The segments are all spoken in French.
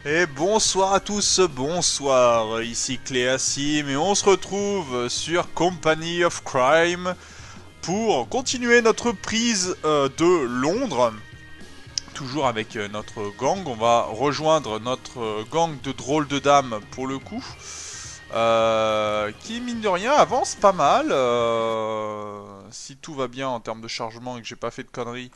Et bonsoir à tous, bonsoir, ici Cléasim et on se retrouve sur Company of Crime pour continuer notre prise de Londres. Toujours avec notre gang, on va rejoindre notre gang de drôles de dames pour le coup. Qui mine de rien avance pas mal. Si tout va bien en termes de chargement et que j'ai pas fait de conneries.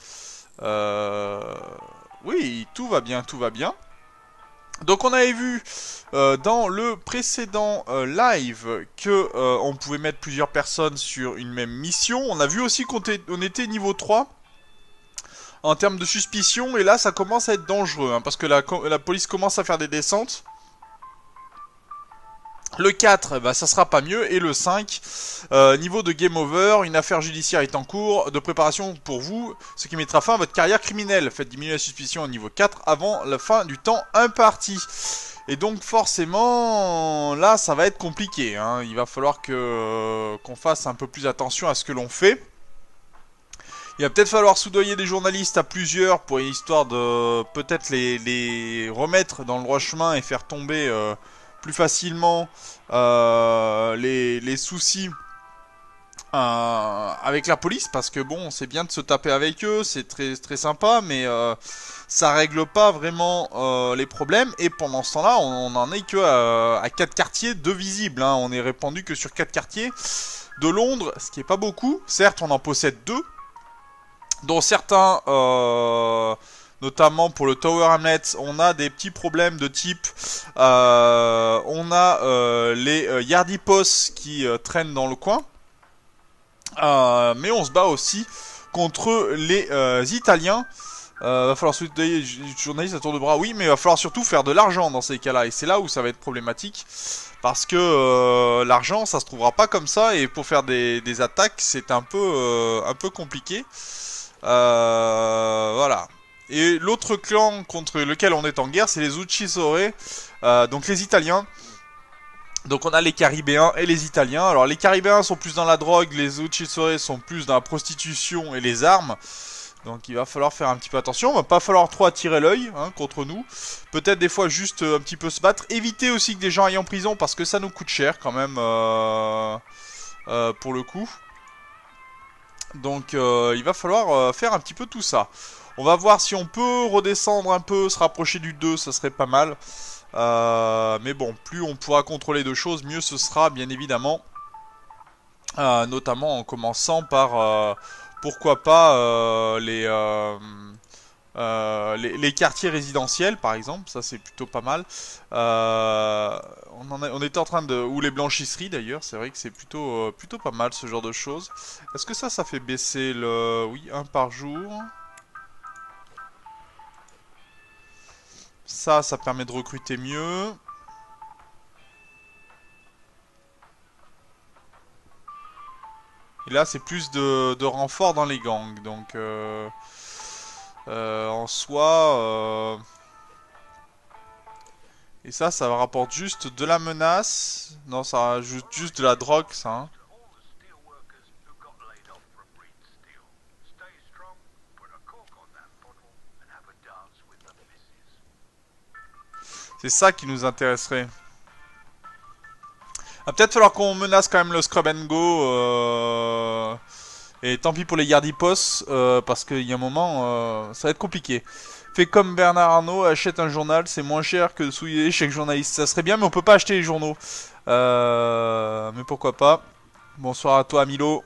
Oui, tout va bien, tout va bien. Donc on avait vu dans le précédent live que on pouvait mettre plusieurs personnes sur une même mission. On a vu aussi on était niveau 3 en termes de suspicion et là ça commence à être dangereux hein, parce que la police commence à faire des descentes. Le 4, bah, ça sera pas mieux. Et le 5, niveau de game over, une affaire judiciaire est en cours de préparation pour vous, ce qui mettra fin à votre carrière criminelle. Faites diminuer la suspicion au niveau 4 avant la fin du temps imparti. Et donc forcément, là, ça va être compliqué. Hein. Il va falloir qu'on fasse un peu plus attention à ce que l'on fait. Il va peut-être falloir soudoyer des journalistes à plusieurs pour histoire de peut-être les remettre dans le droit chemin et faire tomber plus facilement les soucis avec la police, parce que bon, c'est bien de se taper avec eux, c'est très très sympa, mais ça règle pas vraiment les problèmes. Et pendant ce temps-là, on en est que à 4 quartiers de visibles. Hein. On est répandu que sur 4 quartiers de Londres, ce qui est pas beaucoup. Certes, on en possède 2, dont certains, notamment pour le Tower Hamlets, on a des petits problèmes de type, on a les Yardipos qui traînent dans le coin, mais on se bat aussi contre les Italiens. Va falloir soutenir les journalistes à tour de bras, oui, mais va falloir surtout faire de l'argent dans ces cas-là, et c'est là où ça va être problématique. Parce que l'argent, ça se trouvera pas comme ça, et pour faire des attaques, c'est un peu compliqué. Voilà. Et l'autre clan contre lequel on est en guerre, c'est les Uccisore, donc les Italiens. Donc on a les Caribéens et les Italiens. Alors les Caribéens sont plus dans la drogue, les Uccisore sont plus dans la prostitution et les armes. Donc il va falloir faire un petit peu attention, il va pas falloir trop attirer l'œil hein, contre nous. Peut-être des fois juste un petit peu se battre. Éviter aussi que des gens aillent en prison parce que ça nous coûte cher quand même pour le coup. Donc il va falloir faire un petit peu tout ça. On va voir si on peut redescendre un peu, se rapprocher du 2, ça serait pas mal. Mais bon, plus on pourra contrôler de choses, mieux ce sera bien évidemment. Notamment en commençant par, pourquoi pas, les quartiers résidentiels par exemple, ça c'est plutôt pas mal. On était en train de... Ou les blanchisseries d'ailleurs, c'est vrai que c'est plutôt pas mal ce genre de choses. Est-ce que ça fait baisser le... Oui, un par jour. Ça permet de recruter mieux. Et là c'est plus de renfort dans les gangs, donc... en soi... Et ça rapporte juste de la menace. Non, ça rajoute juste de la drogue, ça. Hein. C'est ça qui nous intéresserait. Va peut-être falloir qu'on menace quand même le Scrub and Go. Et tant pis pour les Yardipos, parce qu'il y a un moment, ça va être compliqué. Fais comme Bernard Arnault, achète un journal, c'est moins cher que de souiller chaque journaliste. Ça serait bien, mais on peut pas acheter les journaux. Mais pourquoi pas. Bonsoir à toi, Milo.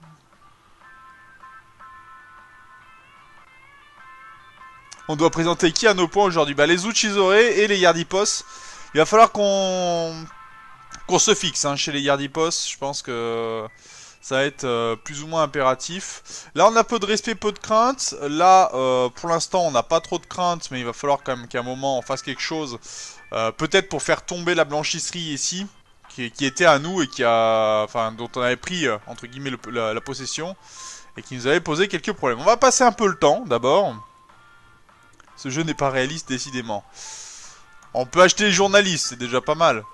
On doit présenter qui à nos points aujourd'hui? Bah les Uccisore et les Yardipos. Il va falloir qu'on se fixe hein, chez les Yardipos. Je pense que ça va être plus ou moins impératif. Là on a peu de respect, peu de crainte. Là pour l'instant on n'a pas trop de crainte, mais il va falloir quand même qu'à un moment on fasse quelque chose. Peut-être pour faire tomber la blanchisserie ici, qui était à nous et enfin dont on avait pris entre guillemets la possession et qui nous avait posé quelques problèmes. On va passer un peu le temps d'abord. Ce jeu n'est pas réaliste décidément. On peut acheter les journalistes, c'est déjà pas mal.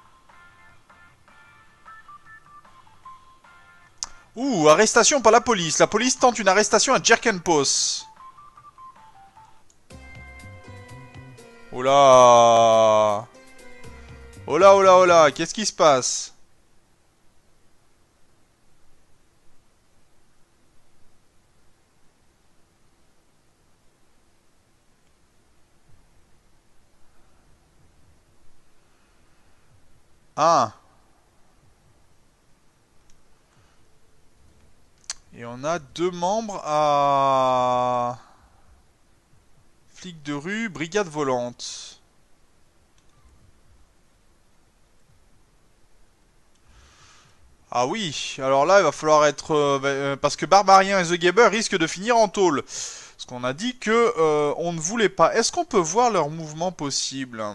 Ouh, arrestation par la police. La police tente une arrestation à Jerkenpos. Oh là! Oh là, oh là, oh là! Qu'est-ce qui se passe? Ah! Et on a 2 membres à... Flic de rue, brigade volante. Ah oui, alors là il va falloir être... parce que Barbarien et The Gaber risquent de finir en tôle. Parce qu'on a dit que on ne voulait pas. Est-ce qu'on peut voir leurs mouvements possibles?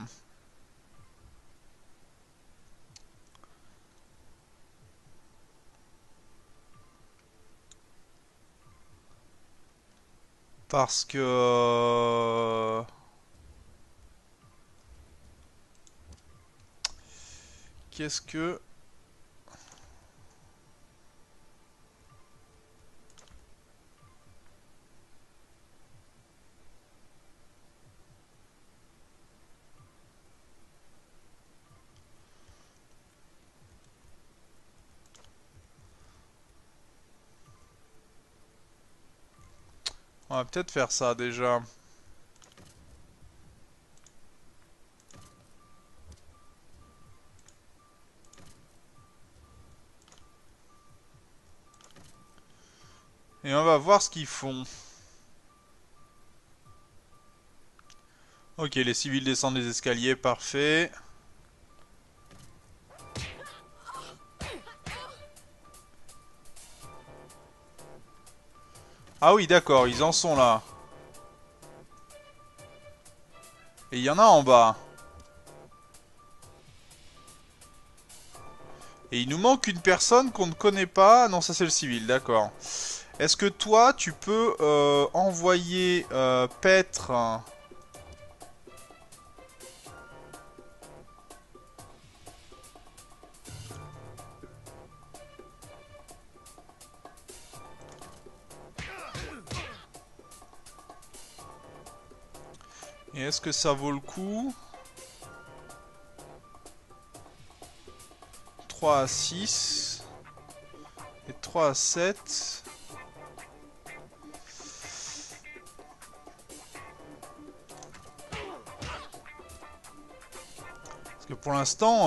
Parce que... Qu'est-ce que... On va peut-être faire ça déjà. Et on va voir ce qu'ils font. Ok, les civils descendent les escaliers, parfait. Ah oui, d'accord, ils en sont là. Et il y en a en bas. Et il nous manque une personne qu'on ne connaît pas. Non, ça c'est le civil, d'accord. Est-ce que toi, tu peux envoyer Petre... Et est-ce que ça vaut le coup? 3 à 6. Et 3 à 7. Parce que pour l'instant...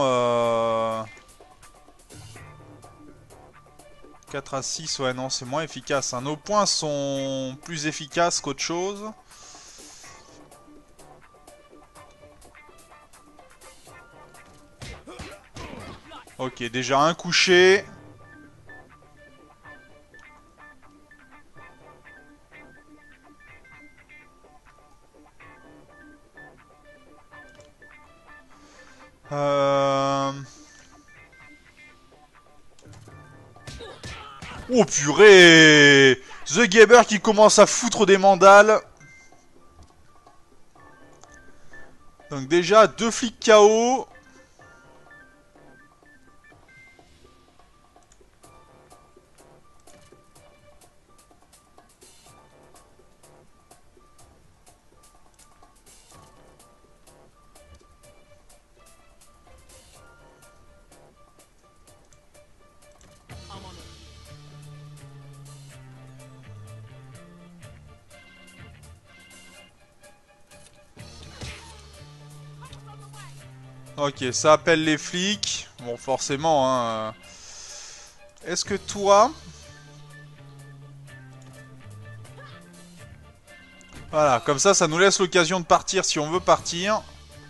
4 à 6, ouais, non, c'est moins efficace. Hein. Nos points sont plus efficaces qu'autre chose. Ok, déjà un couché. Euh... Oh purée! The Gaber qui commence à foutre des mandales. Donc déjà, 2 flics KO. Ok, ça appelle les flics. Bon, forcément, hein. Est-ce que toi... Voilà, comme ça nous laisse l'occasion de partir si on veut partir.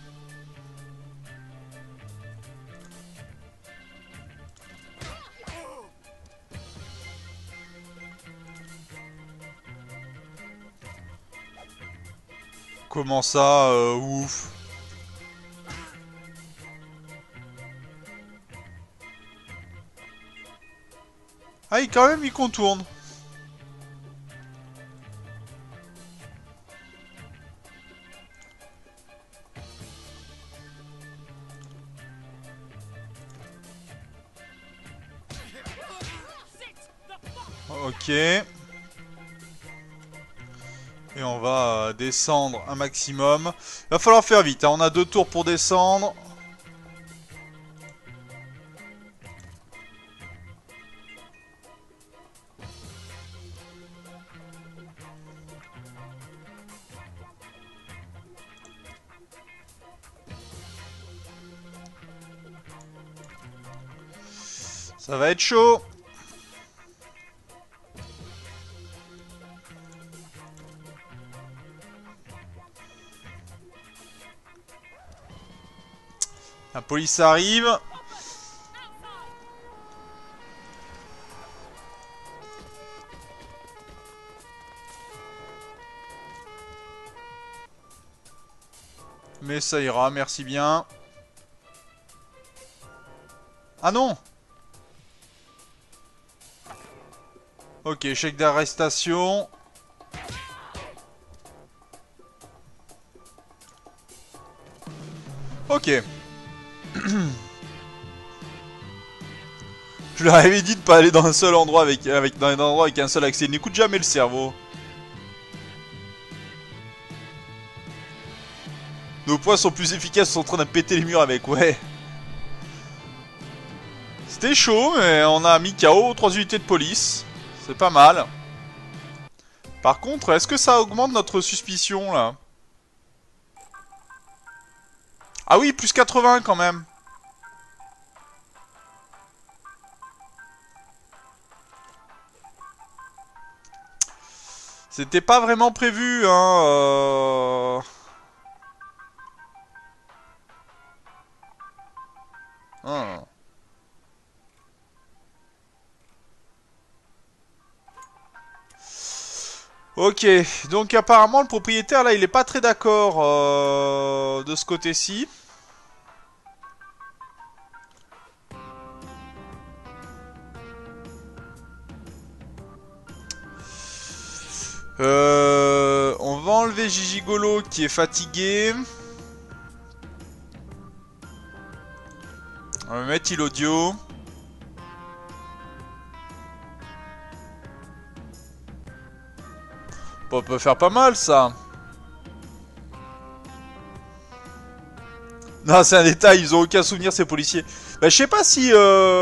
Comment ça, ouf. Ah, quand même, il contourne. Ok. Et Et on va descendre un maximum. Il va falloir faire vite, hein. On a 2 tours pour descendre. Ça va être chaud. La police arrive. Mais ça ira, merci bien. Ah non! Ok, chèque d'arrestation. Ok. Je leur avais dit de pas aller dans un seul endroit dans un endroit avec un seul accès. Il n'écoute jamais le cerveau. Nos poings sont plus efficaces, ils sont en train de péter les murs avec, ouais. C'était chaud, mais on a mis KO 3 unités de police. C'est pas mal. Par contre, est-ce que ça augmente notre suspicion, là? Ah oui, plus 80 quand même. C'était pas vraiment prévu, hein. Hein. Ok, donc apparemment le propriétaire là il est pas très d'accord de ce côté-ci. On va enlever Gigigolo qui est fatigué. On va mettre Ilodio. Bon, on peut faire pas mal ça. Non, c'est un détail, ils ont aucun souvenir ces policiers. Bah je sais pas si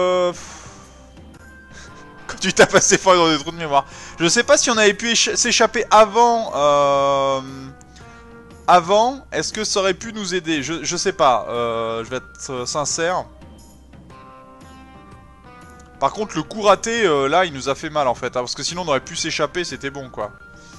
quand tu tapes assez fort dans des trous de mémoire. Je sais pas si on avait pu s'échapper avant avant, est-ce que ça aurait pu nous aider? Je sais pas, je vais être sincère. Par contre, le coup raté, là, il nous a fait mal, en fait. Hein, parce que sinon, on aurait pu s'échapper, c'était bon, quoi.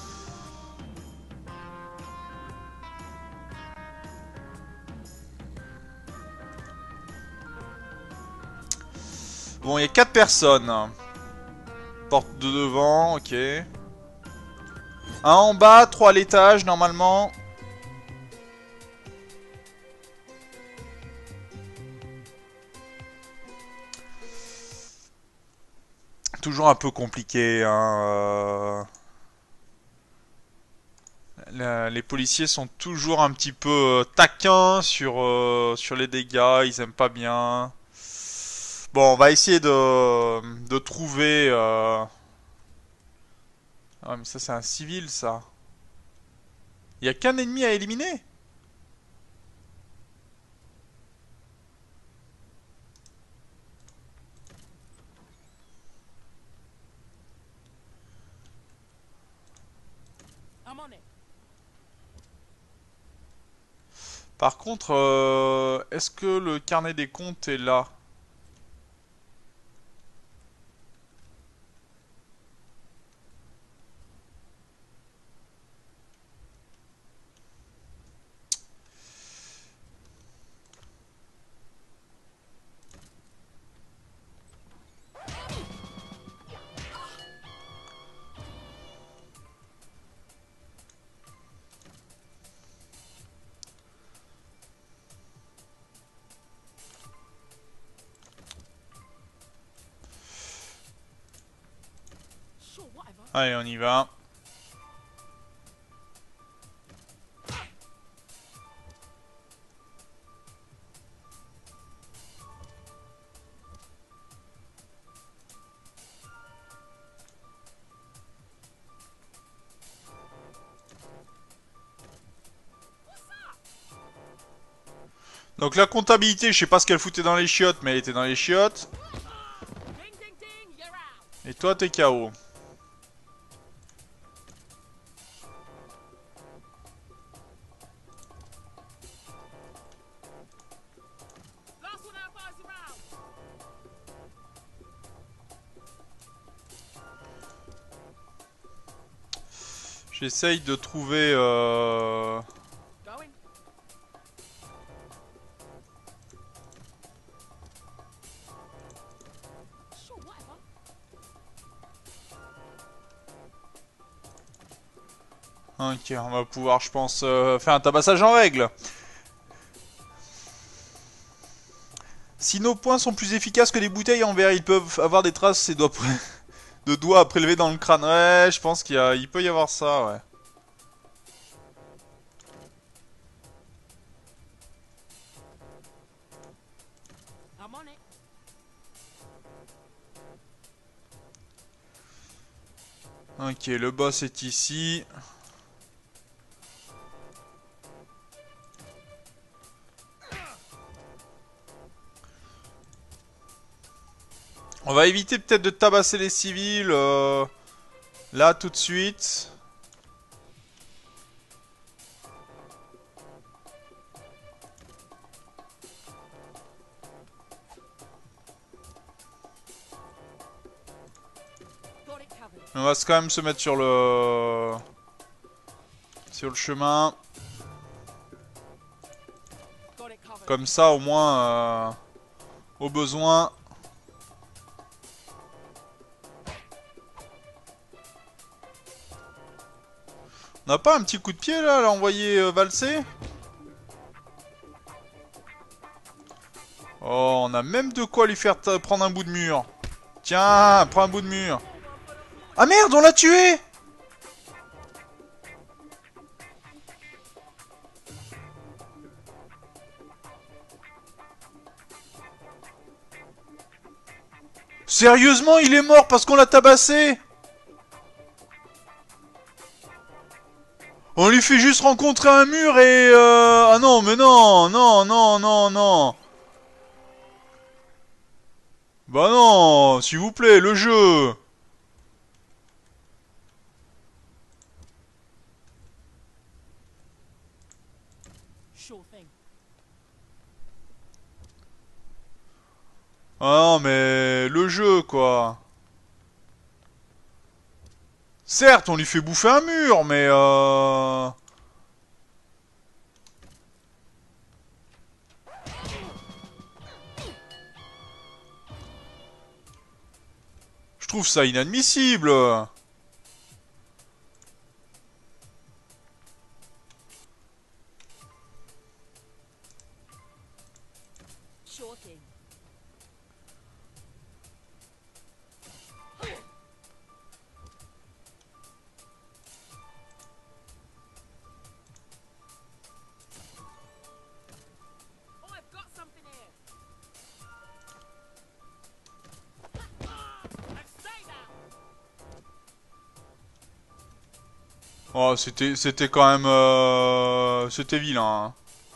Bon, il y a 4 personnes. Porte de devant, ok. Un en bas, 3 à l'étage, normalement. Toujours un peu compliqué, hein. Les policiers sont toujours un petit peu taquins sur les dégâts, ils aiment pas bien. Bon, on va essayer de trouver... Ah, mais ça, c'est un civil, ça. Il y a qu'un ennemi à éliminer? Par contre, est-ce que le carnet des comptes est là? Allez, on y va. Donc la comptabilité, je sais pas ce qu'elle foutait dans les chiottes, mais elle était dans les chiottes. Et toi, t'es KO. J'essaye de trouver... Ok, on va pouvoir, je pense, faire un tabassage en règle. Si nos poings sont plus efficaces que les bouteilles en verre, ils peuvent avoir des traces et de doigts à prélever dans le crâne. Ouais, je pense il peut y avoir ça, ouais. Ok, le boss est ici. On va éviter peut-être de tabasser les civils là tout de suite. On va quand même se mettre sur le chemin. Comme ça au moins au besoin. On n'a pas un petit coup de pied là à l'envoyer valser? Oh, on a même de quoi lui faire prendre un bout de mur. Tiens, prends un bout de mur. Ah merde, on l'a tué! Sérieusement, il est mort parce qu'on l'a tabassé? On lui fait juste rencontrer un mur et... Ah non, mais non, non, non, non, non. Bah non, s'il vous plaît, le jeu. Ah non, mais le jeu, quoi. Certes, on lui fait bouffer un mur, mais je trouve ça inadmissible. Oh, c'était quand même... C'était vilain, hein.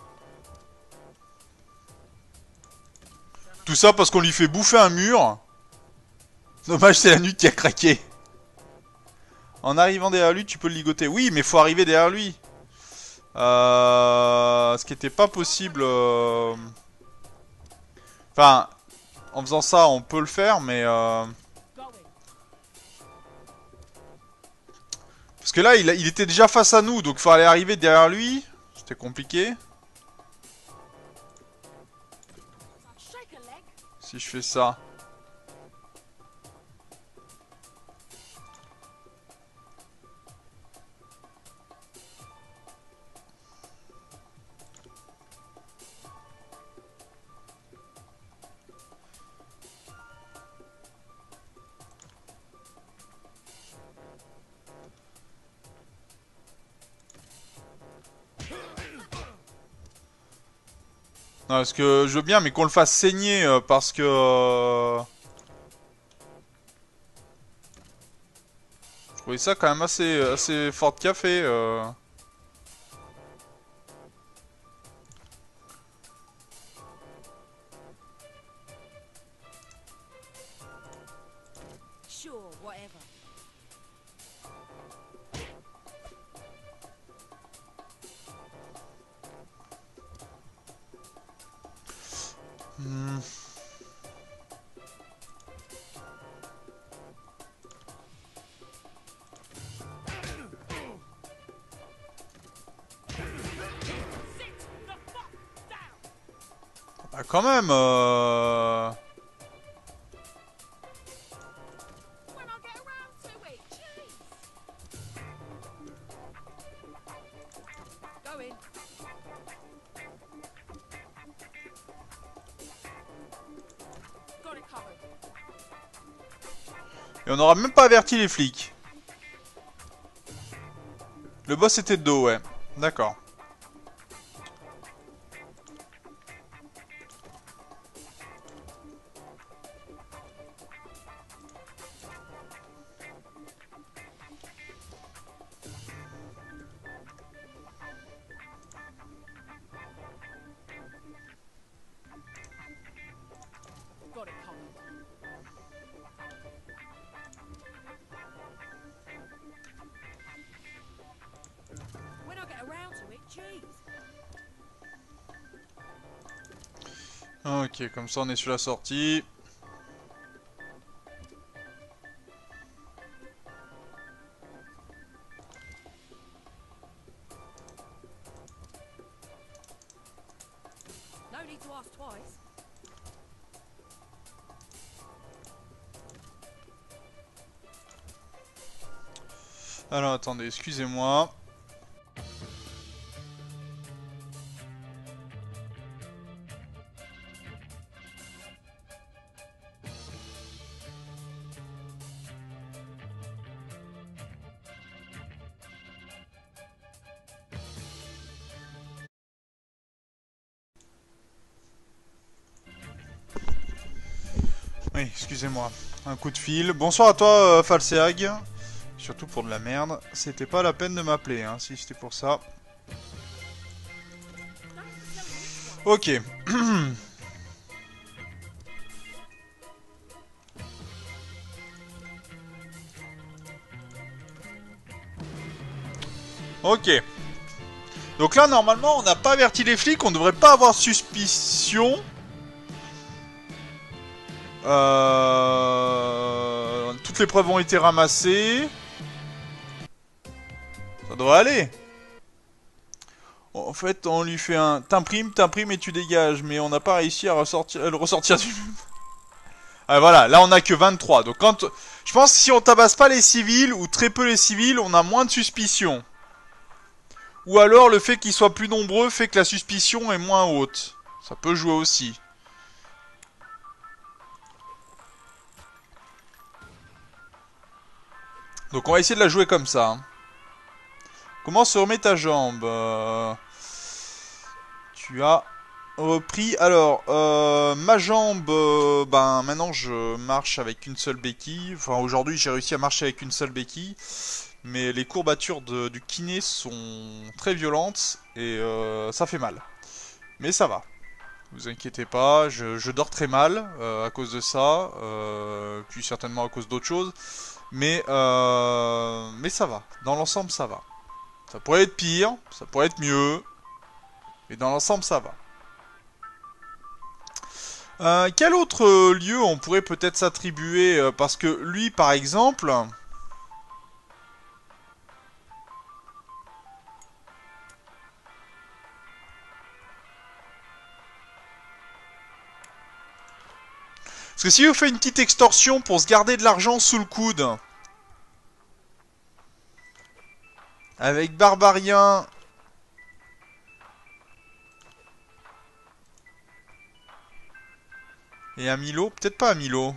Tout ça parce qu'on lui fait bouffer un mur. Dommage, c'est la nuque qui a craqué. En arrivant derrière lui, tu peux le ligoter. Oui, mais faut arriver derrière lui. Ce qui était pas possible... Enfin, en faisant ça, on peut le faire, mais... Parce que là, il était déjà face à nous, donc il fallait arriver derrière lui. C'était compliqué. Si je fais ça. Non, parce que je veux bien, mais qu'on le fasse saigner, parce que... Je trouvais ça quand même assez fort de café. Hmm. Bah quand même Et on n'aura même pas averti les flics. Le boss était de dos, ouais. D'accord. Ok, comme ça on est sur la sortie. Alors attendez, excusez-moi. Oui, excusez-moi. Un coup de fil. Bonsoir à toi, Falseag. Surtout pour de la merde. C'était pas la peine de m'appeler, hein, si c'était pour ça. Ok. Ok. Donc là, normalement, on n'a pas averti les flics, on devrait pas avoir suspicion. Toutes les preuves ont été ramassées. Ça devrait aller. En fait, on lui fait un... T'imprimes et tu dégages. Mais on n'a pas réussi à le ressortir du... Ah, voilà, là on a que 23. Donc quand... Je pense que si on tabasse pas les civils, ou très peu les civils, on a moins de suspicion. Ou alors le fait qu'ils soient plus nombreux fait que la suspicion est moins haute. Ça peut jouer aussi. Donc on va essayer de la jouer comme ça. Hein. Comment se remet ta jambe Tu as repris... Alors, ma jambe... ben maintenant je marche avec une seule béquille. Enfin aujourd'hui j'ai réussi à marcher avec une seule béquille. Mais les courbatures du kiné sont très violentes et ça fait mal. Mais ça va. Vous inquiétez pas, je dors très mal à cause de ça, puis certainement à cause d'autres choses. Mais ça va. Dans l'ensemble, ça va. Ça pourrait être pire, ça pourrait être mieux, mais dans l'ensemble, ça va. Quel autre lieu on pourrait peut-être s'attribuer parce que lui, par exemple... Parce que si on fait une petite extorsion pour se garder de l'argent sous le coude... Avec Barbarien... Et un Milo, peut-être pas un Milo.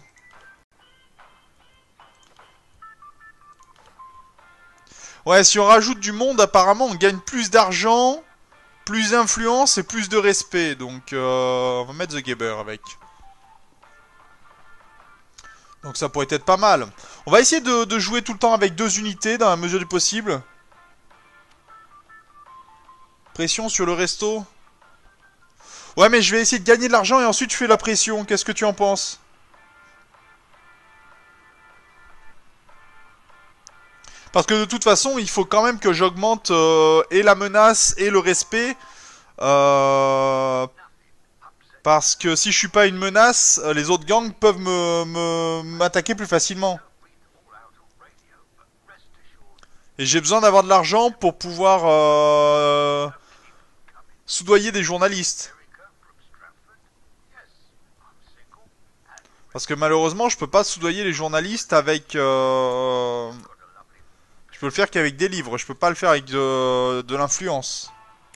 Ouais, si on rajoute du monde, apparemment, on gagne plus d'argent, plus d'influence et plus de respect. Donc, on va mettre The Gaber avec. Donc ça pourrait être pas mal. On va essayer de jouer tout le temps avec 2 unités dans la mesure du possible. Pression sur le resto. Ouais, mais je vais essayer de gagner de l'argent et ensuite je fais la pression. Qu'est-ce que tu en penses? Parce que de toute façon, il faut quand même que j'augmente et la menace et le respect. Parce que si je suis pas une menace, les autres gangs peuvent m'attaquer plus facilement. Et j'ai besoin d'avoir de l'argent pour pouvoir soudoyer des journalistes. Parce que malheureusement, je peux pas soudoyer les journalistes avec... je peux le faire qu'avec des livres, je peux pas le faire avec de l'influence.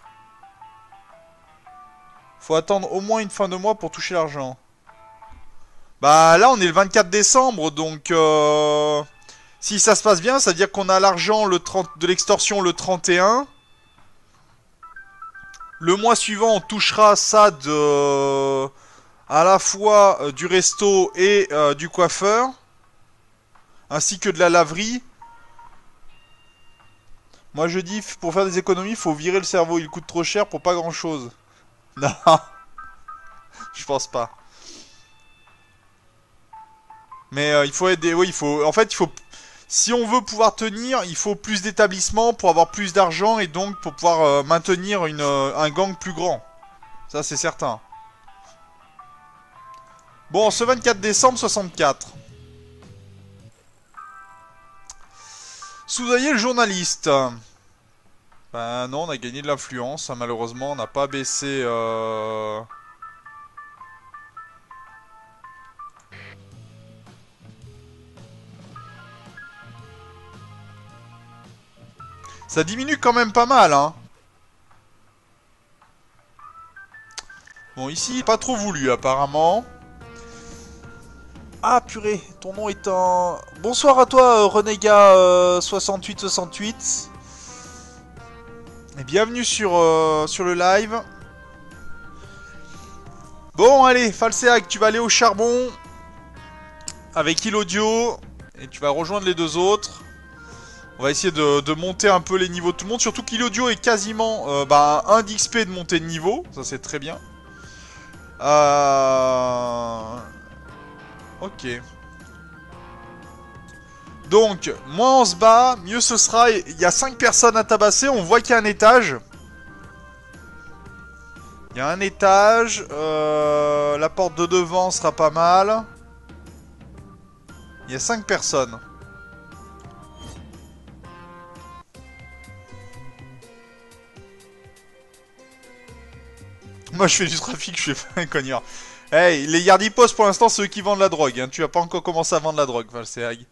Faut attendre au moins une fin de mois pour toucher l'argent. Bah là, on est le 24 décembre, donc... si ça se passe bien, ça veut dire qu'on a l'argent de l'extorsion le 31. Le mois suivant, on touchera ça de... à la fois du resto et du coiffeur. Ainsi que de la laverie. Moi je dis, pour faire des économies, faut virer le cerveau. Il coûte trop cher pour pas grand chose. Non, je pense pas. Mais il faut aider, oui, il faut... En fait, il faut... Si on veut pouvoir tenir, il faut plus d'établissements pour avoir plus d'argent et donc pour pouvoir maintenir un gang plus grand. Ça, c'est certain. Bon, ce 24 décembre 64. Soudoyer le journaliste. Ben non, on a gagné de l'influence. Hein, malheureusement, on n'a pas baissé... Ça diminue quand même pas mal, hein. Bon, ici, pas trop voulu, apparemment. Ah, purée, ton nom est en... Bonsoir à toi, Renégat 6868. Et bienvenue sur le live. Bon, allez, Falseag, tu vas aller au charbon avec Ilaudio. Et tu vas rejoindre les deux autres. On va essayer de monter un peu les niveaux de tout le monde. Surtout qu'Ilaudio est quasiment 1 d'XP de montée de niveau. Ça, c'est très bien. Ok. Donc, moins on se bat, mieux ce sera. Il y a 5 personnes à tabasser. On voit qu'il y a un étage. Il y a un étage. La porte de devant sera pas mal. Il y a 5 personnes. Moi je fais du trafic, je suis pas un cognard. Hey, les Yardipos pour l'instant c'est eux qui vendent la drogue. Hein. Tu as pas encore commencé à vendre la drogue, Valseag.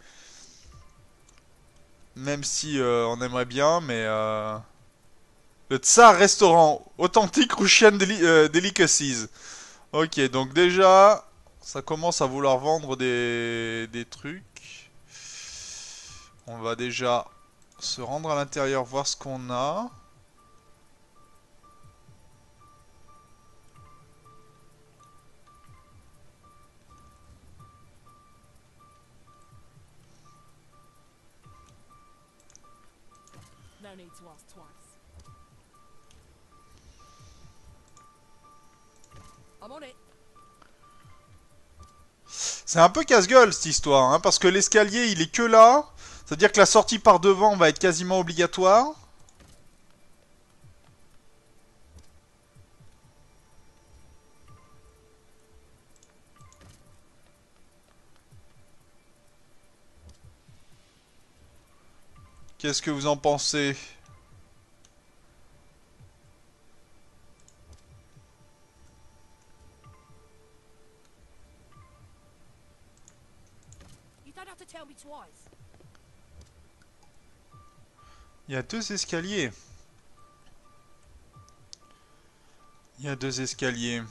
Même si on aimerait bien, mais... Le Tsar Restaurant, Authentic Russian Delicacies. Ok, donc déjà, ça commence à vouloir vendre des trucs. On va déjà se rendre à l'intérieur, voir ce qu'on a. No need to ask twice. I'm on it. C'est un peu casse-gueule cette histoire, hein, parce que l'escalier il est que là. C'est-à-dire que la sortie par devant va être quasiment obligatoire. Qu'est-ce que vous en pensez? You don't have to tell me twice. Il y a 2 escaliers. Il y a 2 escaliers.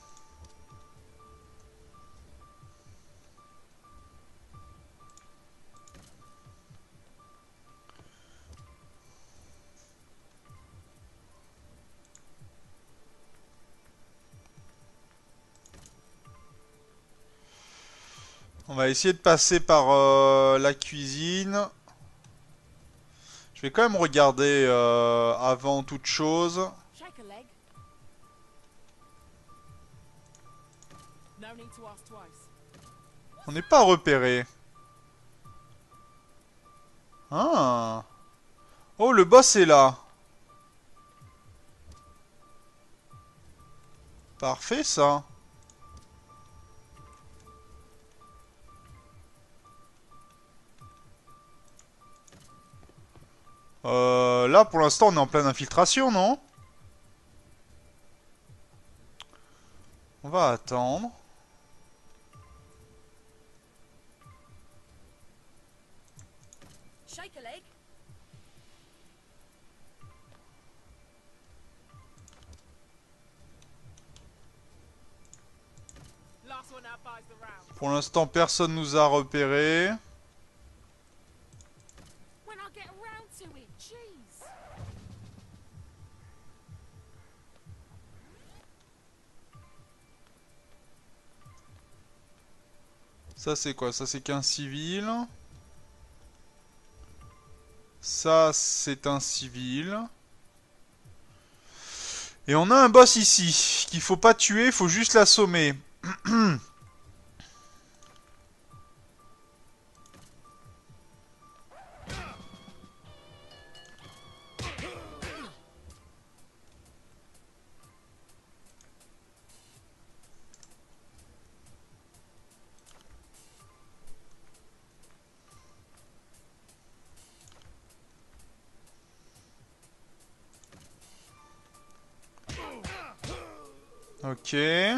On va essayer de passer par la cuisine. Je vais quand même regarder avant toute chose. Shake a leg. No need to ask twice. On n'est pas repéré. Ah. Oh, le boss est là. Parfait ça. là, pour l'instant, on est en pleine infiltration, non? On va attendre. Shake a leg. Last one out buys the round. Pour l'instant, personne nous a repérés. When I get around to it, jeez. Ça, c'est quoi? Ça, c'est qu'un civil. Ça, c'est un civil. Et on a un boss ici, qu'il faut pas tuer, il faut juste l'assommer. Ok.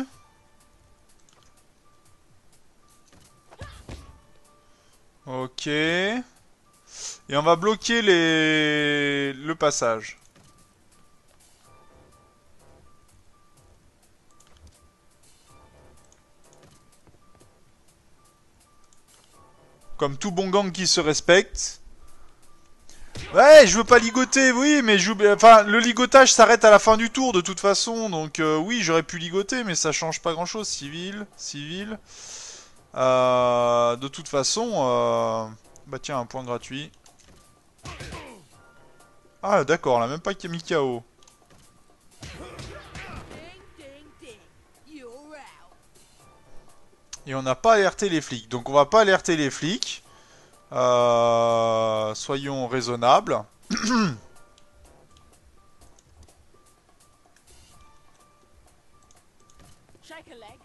Ok. Et on va bloquer le passage. Comme tout bon gang qui se respecte. Ouais, je veux pas ligoter, oui, mais enfin, le ligotage s'arrête à la fin du tour de toute façon, donc oui, j'aurais pu ligoter, mais ça change pas grand-chose. Civil, civil. De toute façon, bah tiens, un point gratuit. Ah, d'accord, là, même pas qu'il y a mis KO. Ding, ding, ding. You're out. Et on n'a pas alerté les flics, donc on va pas alerter les flics. Soyons raisonnables. Shake a leg.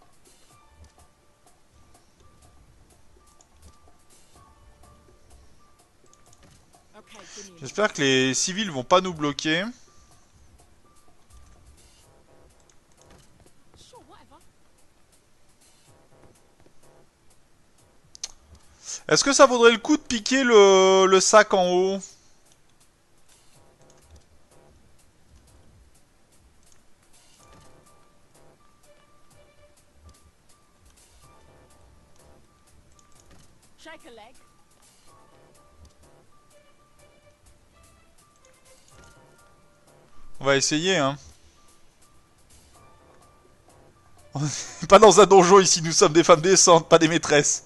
Okay, give me a J'espère que les civils vont pas nous bloquer. Sure, whatever. Est-ce que ça vaudrait le coup de piquer le sac en haut? Shake a leg. On va essayer, hein. On n'est pas dans un donjon ici, nous sommes des femmes décentes, pas des maîtresses.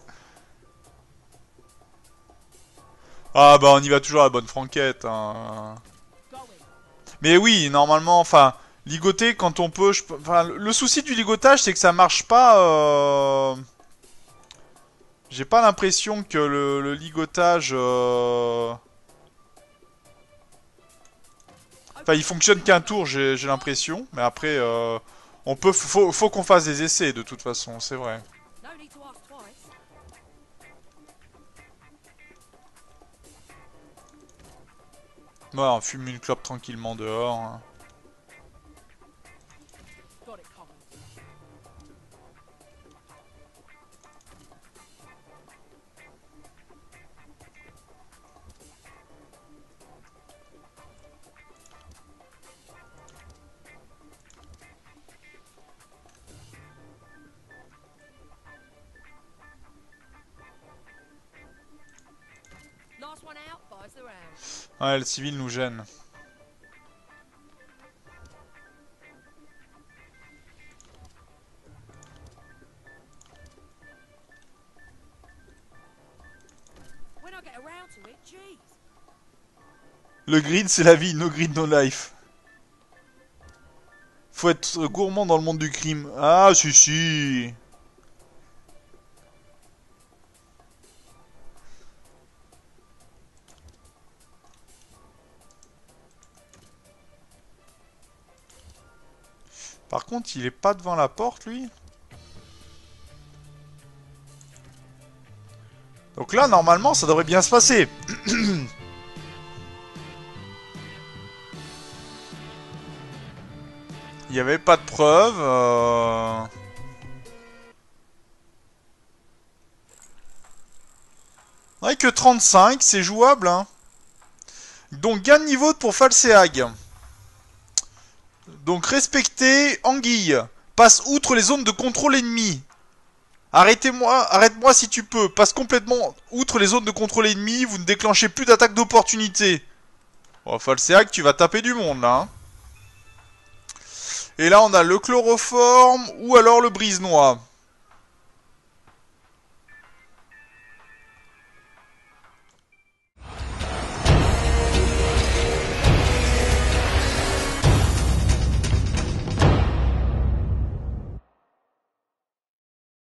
Ah bah on y va toujours à la bonne franquette, hein. Going. Mais oui, normalement, enfin, ligoter quand on peut... Enfin, le souci du ligotage, c'est que ça marche pas... J'ai pas l'impression que le ligotage... Enfin, il fonctionne qu'un tour, j'ai l'impression. Mais après, faut qu'on fasse des essais, de toute façon, c'est vrai. No need to ask twice. Ouais, on fume une clope tranquillement dehors, hein. Got it covered. Last one out buys the round. Ouais, le civil nous gêne. When I get around to it, jeez. Le grid, c'est la vie, no grid, no life. Faut être gourmand dans le monde du crime. Ah, si, si. Par contre, il est pas devant la porte, lui. Donc là, normalement, ça devrait bien se passer. Il n'y avait pas de preuves. Ouais, que 35, c'est jouable. Hein. Donc, gain de niveau pour Falseag. Donc, respecter Anguille. Passe outre les zones de contrôle ennemies. Arrête-moi si tu peux. Passe complètement outre les zones de contrôle ennemies. Vous ne déclenchez plus d'attaque d'opportunité. Oh, Falseag, tu vas taper du monde, là. Hein. Et là, on a le chloroforme ou alors le brise-noix.